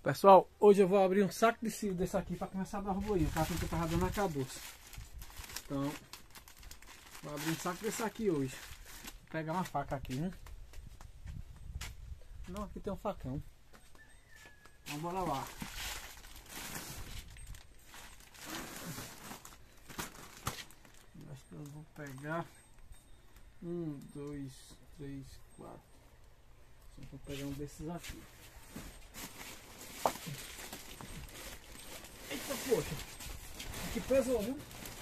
Pessoal, hoje eu vou abrir um saco de cilho desse aqui para começar a dar o boinho. O capim que eu tava dando acabou. Então, vou abrir um saco desse aqui hoje. Vou pegar uma faca aqui, né? Não, aqui tem um facão. Então bora lá. Acho que eu vou pegar 1, 2, 3, 4. Só vou pegar um desses aqui. Eita, poxa! Que pesou, viu?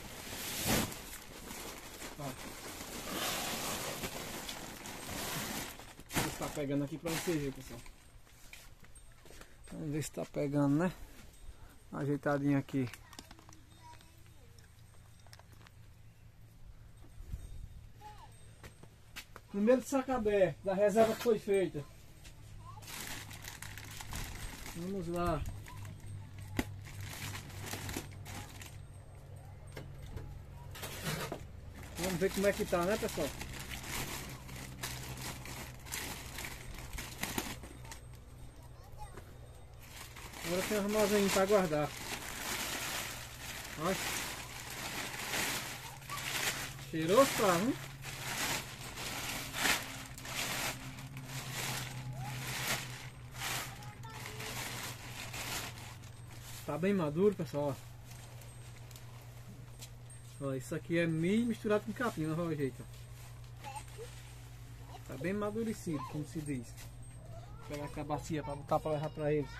Ó. Vamos ver se tá pegando aqui pra você ver, pessoal. Vamos ver se tá pegando, né? Ajeitadinho aqui. Primeiro saco aberto da reserva que foi feita. Vamos lá. Vamos ver como é que tá, né, pessoal? Agora tem um armazenho para guardar. Olha. Cheiroso, tá, hein? Tá bem maduro, pessoal. Ó, isso aqui é milho misturado com capim, olha o jeito. Tá bem amadurecido, como se diz. Vou pegar aqui a bacia para botar para levar para eles.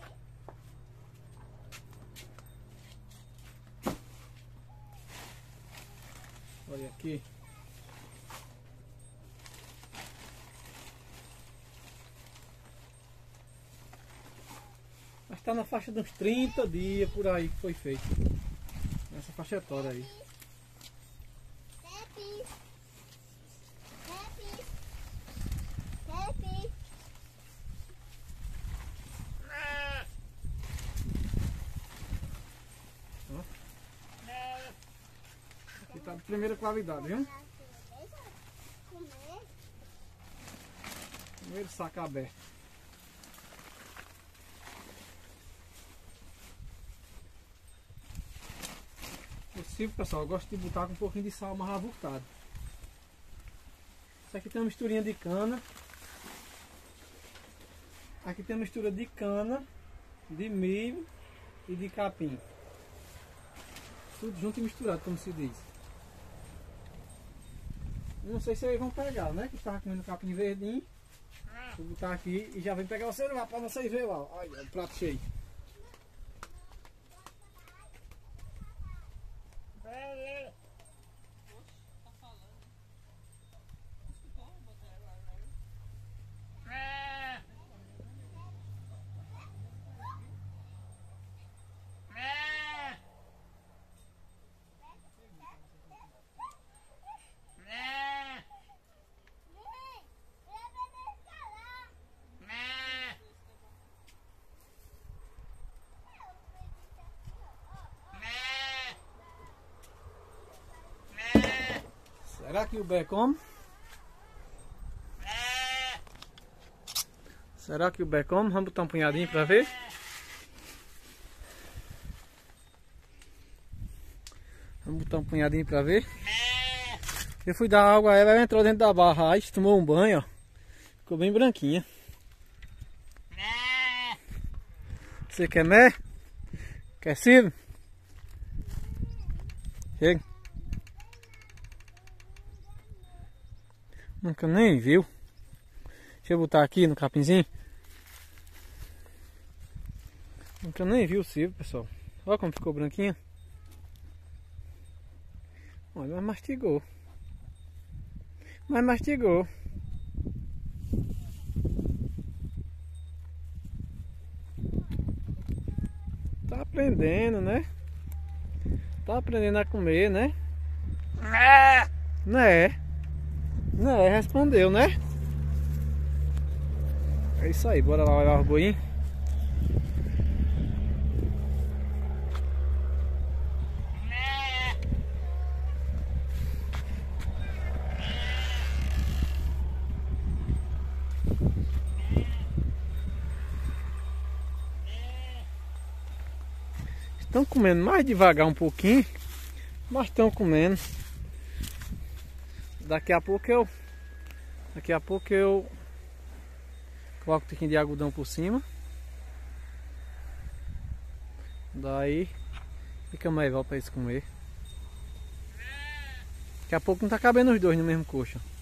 Olha aqui. Mas tá na faixa de uns 30 dias por aí que foi feito. Nessa faixa etária aí. Aqui tá de primeira qualidade, viu? Primeiro saco aberto. Possível, pessoal, eu gosto de botar com um pouquinho de sal mais avultado. Isso aqui tem uma misturinha de cana. Aqui tem uma mistura de cana, de milho e de capim. Tudo junto e misturado, como se diz. Não sei se eles vão pegar, né? Que estava comendo capim verdinho. Vou botar aqui e já vem pegar o celular para vocês verem lá. Olha o prato cheio. Será que o Bé come? Será que o Bé come? Vamos botar um punhadinho para ver. Vamos botar um punhadinho para ver. Eu fui dar água a ela, ela entrou dentro da barra, aí tomou um banho, ó. Ficou bem branquinha. Você quer mé? Quer Silvio? Chega. Nunca nem viu. Deixa eu botar aqui no capinzinho. Nunca nem viu o Silvio, pessoal. Olha como ficou branquinha. Olha, mas mastigou. Mas mastigou. Tá aprendendo, né? Tá aprendendo a comer, né? Né? Né, respondeu, né? É isso aí, bora lá olhar o boinho. Estão comendo mais devagar um pouquinho, mas estão comendo. Daqui a pouco eu coloco um tiquinho de algodão por cima. Daí fica mais legal para eles comer. Daqui a pouco não tá cabendo os dois no mesmo coxa.